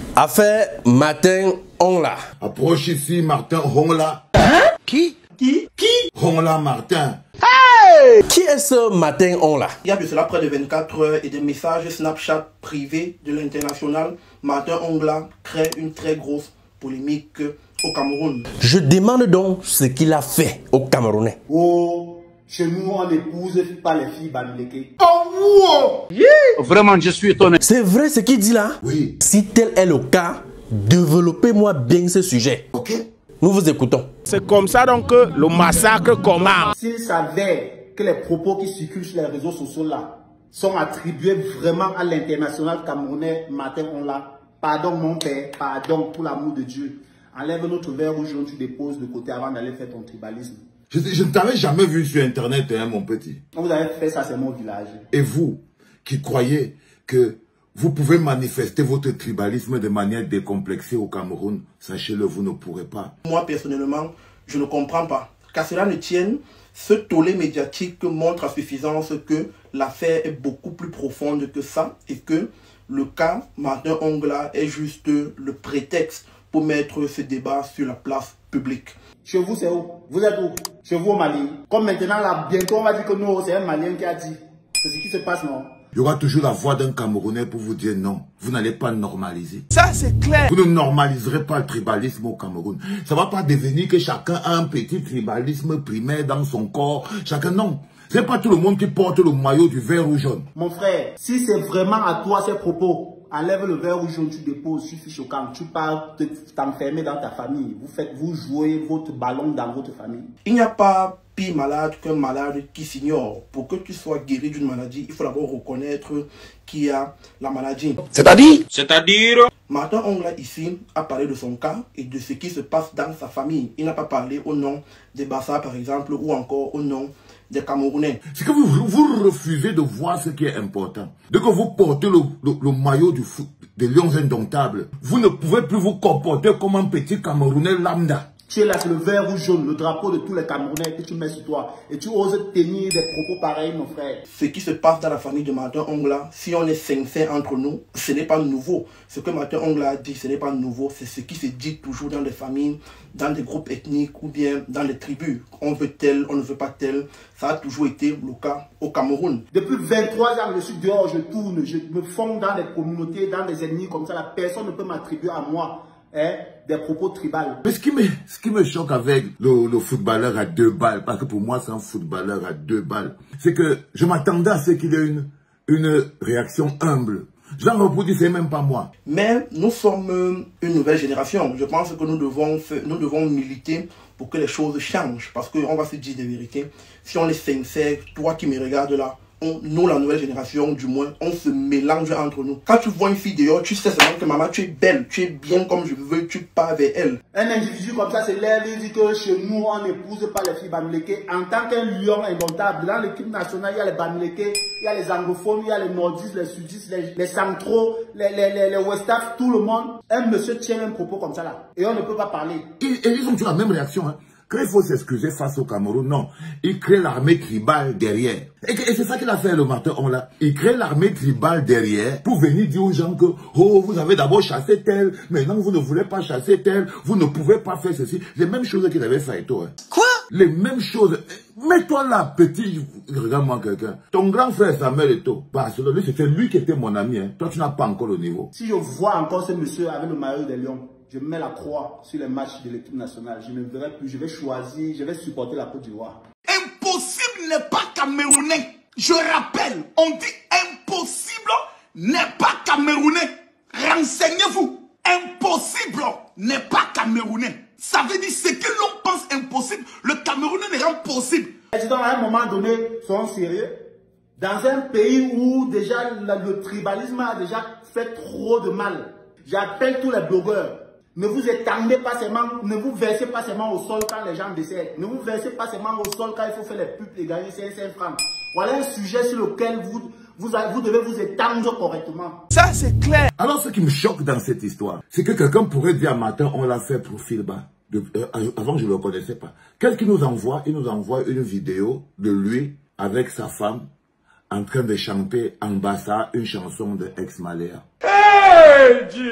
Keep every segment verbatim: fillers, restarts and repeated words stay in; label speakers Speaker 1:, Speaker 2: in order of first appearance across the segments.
Speaker 1: Affaire Martin Ongla.
Speaker 2: Approche ici, Martin Ongla.
Speaker 1: Hein? Qui? Qui? Qui?
Speaker 2: Ongla Martin.
Speaker 1: Hey! Qui est ce Martin Ongla?
Speaker 3: Il y a de cela près de vingt-quatre heures et des messages Snapchat privés de l'international, Martin Ongla crée une très grosse polémique au Cameroun.
Speaker 1: Je demande donc ce qu'il a fait au Camerounais.
Speaker 4: Oh, chez nous, on n'épouse pas les filles bamileke.
Speaker 2: Oh, wow!
Speaker 1: Yeah!
Speaker 5: Vraiment, je suis étonné.
Speaker 1: C'est vrai ce qu'il dit là?
Speaker 2: Oui.
Speaker 1: Si tel est le cas, développez-moi bien ce sujet.
Speaker 2: Ok.
Speaker 1: Nous vous écoutons.
Speaker 6: C'est comme ça donc que le massacre commence.
Speaker 4: S'il savait que les propos qui circulent sur les réseaux sociaux là sont attribués vraiment à l'international camerounais Martin Ongla, pardon mon père, pardon pour l'amour de Dieu. Enlève notre verre rouge, tu déposes de côté avant d'aller faire ton tribalisme.
Speaker 2: Je, je ne t'avais jamais vu sur internet, hein, mon petit.
Speaker 4: Vous avez fait ça, c'est mon village.
Speaker 2: Et vous, qui croyez que vous pouvez manifester votre tribalisme de manière décomplexée au Cameroun, sachez-le, vous ne pourrez pas.
Speaker 3: Moi, personnellement, je ne comprends pas. Qu'à cela ne tienne, ce tollé médiatique montre à suffisance que l'affaire est beaucoup plus profonde que ça et que le cas Martin Ongla est juste le prétexte pour mettre ce débat sur la place publique.
Speaker 4: Chez vous, c'est où? Vous êtes où? Chez vous au Mali. Comme maintenant, là, bientôt, on va dire que non, c'est un Malien qui a dit. C'est ce qui se passe, non?
Speaker 2: Il y aura toujours la voix d'un Camerounais pour vous dire non, vous n'allez pas normaliser.
Speaker 6: Ça, c'est clair.
Speaker 2: Vous ne normaliserez pas le tribalisme au Cameroun. Ça ne va pas devenir que chacun a un petit tribalisme primaire dans son corps. Chacun, non. C'est pas tout le monde qui porte le maillot du vert ou jaune.
Speaker 4: Mon frère, si c'est vraiment à toi ces propos, enlève le vert ou jaune, tu déposes, suffit choquant. Tu pars t'enfermer dans ta famille. Vous faites, vous jouez votre ballon dans votre famille.
Speaker 3: Il n'y a pas pire malade qu'un malade qui s'ignore. Pour que tu sois guéri d'une maladie, il faut d'abord reconnaître qui a la maladie.
Speaker 1: C'est-à-dire?
Speaker 5: C'est-à-dire?
Speaker 3: Martin Ongla ici a parlé de son cas et de ce qui se passe dans sa famille. Il n'a pas parlé au nom des Bassa par exemple ou encore au nom des Camerounais.
Speaker 2: C'est que vous, vous refusez de voir ce qui est important. Dès que vous portez le, le, le maillot du foot, des Lions indomptables, vous ne pouvez plus vous comporter comme un petit Camerounais lambda.
Speaker 4: Tu es là, c'est le vert ou jaune, le drapeau de tous les Camerounais que tu mets sur toi. Et tu oses tenir des propos pareils, mon frère.
Speaker 3: Ce qui se passe dans la famille de Martin Ongla, si on est sincère entre nous, ce n'est pas nouveau. Ce que Martin Ongla a dit, ce n'est pas nouveau. C'est ce qui se dit toujours dans les familles, dans des groupes ethniques ou bien dans les tribus. On veut tel, on ne veut pas tel. Ça a toujours été le cas au Cameroun.
Speaker 4: Depuis vingt-trois ans, je suis dehors, je tourne, je me fonds dans les communautés, dans les ennemis comme ça. La personne ne peut m'attribuer à moi. Hein, des propos tribales.
Speaker 2: Mais ce qui me, ce qui me choque avec le, le footballeur à deux balles, parce que pour moi c'est un footballeur à deux balles, c'est que je m'attendais à ce qu'il ait une, une réaction humble. Genre pour dire c'est même pas moi.
Speaker 3: Mais nous sommes une nouvelle génération. Je pense que nous devons, faire, nous devons militer pour que les choses changent. Parce qu'on va se dire des vérités. Si on est sincère, toi qui me regardes là, On, nous, la nouvelle génération, du moins, on se mélange entre nous. Quand tu vois une fille dehors, tu sais seulement que maman, tu es belle, tu es bien comme je veux, tu pars vers elle.
Speaker 4: Un individu comme ça se lève et dit que chez nous, on n'épouse pas les filles bamileke. En tant qu'un lion indomptable, dans l'équipe nationale, il y a les bamileke, il y a les anglophones, il y a les nordistes, les sudistes, les, les centraux, les, les, les, les westaf, tout le monde. Un monsieur tient un propos comme ça là. Et on ne peut pas parler.
Speaker 2: Et, et ils ont toujours la même réaction, hein. Quand il faut s'excuser face au Cameroun, non. Il crée l'armée tribale derrière. Et, et c'est ça qu'il a fait, le Martin Ongla. Il crée l'armée tribale derrière pour venir dire aux gens que, oh, vous avez d'abord chassé tel, maintenant vous ne voulez pas chasser tel, vous ne pouvez pas faire ceci. Les mêmes choses qu'il avait fait et toi. Hein.
Speaker 1: Quoi?
Speaker 2: Les mêmes choses. Mets-toi là, petit, regarde-moi quelqu'un. Ton grand frère Samuel Eto'o, bah, lui, c'était lui qui était mon ami, hein. Toi, tu n'as pas encore le niveau.
Speaker 4: Si je vois encore ce monsieur avec le maillot des Lions, je mets la croix sur les matchs de l'équipe nationale. Je ne verrai plus. Je vais choisir, je vais supporter la Côte d'Ivoire.
Speaker 7: Impossible n'est pas camerounais. Je rappelle, on dit impossible n'est pas camerounais. Renseignez-vous. Impossible n'est pas camerounais. Ça veut dire ce que l'on pense impossible, le Camerounais n'est rend possible.
Speaker 4: Les présidents, à un moment donné, sont sérieux. Dans un pays où déjà le tribalisme a déjà fait trop de mal. J'appelle tous les blogueurs. Ne vous étendez pas seulement, ne vous versez pas seulement au sol quand les gens décèdent. Ne vous versez pas seulement au sol quand il faut faire les pubs et gagner cinq cents francs. Voilà un sujet sur lequel vous, vous, vous devez vous étendre correctement.
Speaker 6: Ça, c'est clair.
Speaker 2: Alors, ce qui me choque dans cette histoire, c'est que quelqu'un pourrait dire à Martin, on l'a fait profil bas. De, euh, avant, je ne le connaissais pas. Qu'est-ce qu'il nous envoie? Il nous envoie une vidéo de lui avec sa femme en train de chanter en bassa une chanson de Ex Malea.
Speaker 6: Hey, Jesus!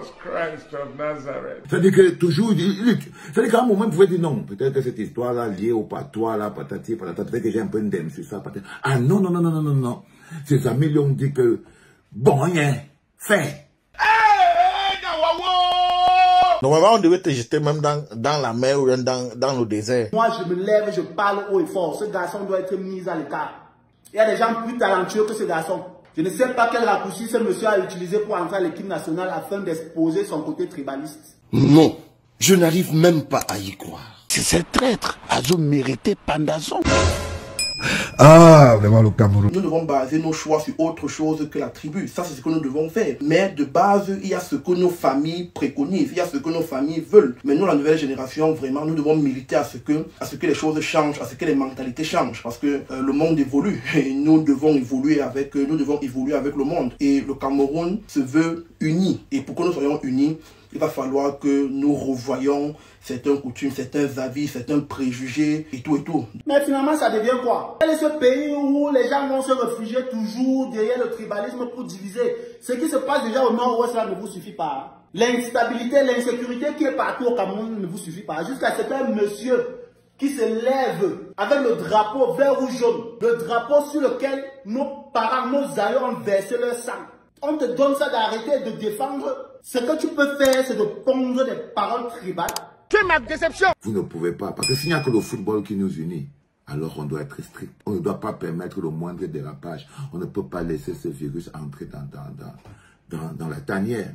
Speaker 6: Christ of Nazareth.
Speaker 2: C'est-à-dire que toujours, Luc, c'est-à-dire qu'à un moment, vous pouvez dire non, peut-être que cette histoire-là liée au patois, là, patati, patata, peut-être que j'ai un peu d'em sur ça, patati. Ah non, non, non, non, non, non, non. Ses amis lui ont dit que, bon, rien, fait.
Speaker 5: Normalement, on devait te jeter même dans, dans la mer ou dans, dans le désert.
Speaker 4: Moi, je me lève, je parle haut et fort. Ce garçon doit être mis à l'écart. Il y a des gens plus talentueux que ce garçon. Je ne sais pas quel raccourci ce monsieur a utilisé pour entrer à l'équipe nationale afin d'exposer son côté tribaliste.
Speaker 8: Non, je n'arrive même pas à y croire.
Speaker 7: C'est ce traître. Azo mérité Pandazon.
Speaker 8: Ah, vraiment le Cameroun.
Speaker 3: Nous devons baser nos choix sur autre chose que la tribu. Ça, c'est ce que nous devons faire. Mais de base, il y a ce que nos familles préconisent. Il y a ce que nos familles veulent. Mais nous, la nouvelle génération, vraiment, nous devons militer à ce que, à ce que les choses changent, à ce que les mentalités changent. Parce que euh, le monde évolue. Et nous devons évoluer avec, euh, nous devons évoluer avec le monde. Et le Cameroun se veut uni. Et pour que nous soyons unis, il va falloir que nous revoyions certaines coutumes, certains avis, certains préjugés et tout et tout.
Speaker 4: Mais finalement, ça devient quoi? Quel est ce pays où les gens vont se réfugier toujours derrière le tribalisme pour diviser? Ce qui se passe déjà au nord-ouest, là, ne vous suffit pas. L'instabilité, l'insécurité qui est partout au Cameroun ne vous suffit pas. Jusqu'à ce qu'un monsieur qui se lève avec le drapeau vert ou jaune, le drapeau sur lequel nos parents, nos aïeux ont versé leur sang. On te donne ça d'arrêter de défendre. Ce que tu peux faire, c'est de pondre des paroles tribales.
Speaker 6: C'est ma déception.
Speaker 2: Vous ne pouvez pas, parce que s'il n'y a que le football qui nous unit, alors on doit être strict. On ne doit pas permettre le moindre dérapage. On ne peut pas laisser ce virus entrer dans, dans, dans, dans, dans la tanière.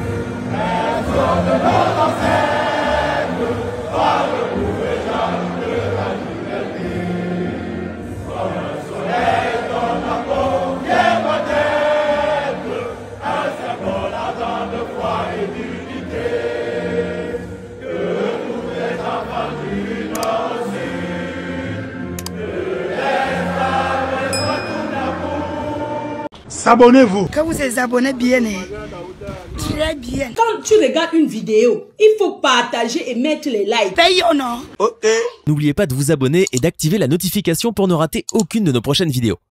Speaker 6: Abonnez-vous.
Speaker 9: Quand vous êtes abonné bien, très bien.
Speaker 10: Quand tu regardes une vidéo, il faut partager et mettre les likes.
Speaker 9: Paye ou non?
Speaker 5: Ok.
Speaker 11: N'oubliez pas de vous abonner et d'activer la notification pour ne rater aucune de nos prochaines vidéos.